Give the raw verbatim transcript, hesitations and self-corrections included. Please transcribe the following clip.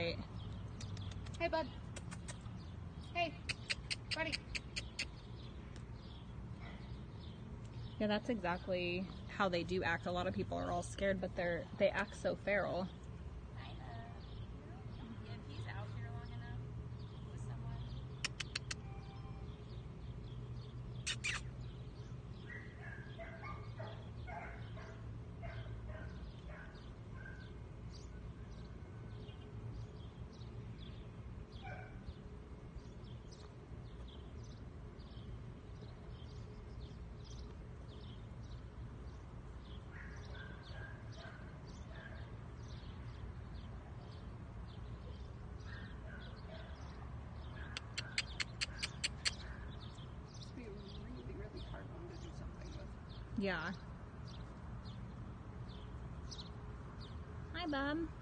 right. Hey, bud. Hey, buddy. Yeah, that's exactly how they do act. A lot of people are all scared, but they're they act so feral. I know. Yeah, if he's out here long enough with someone. This would be a really, really hard one to do something with. Yeah. Hi, Bob.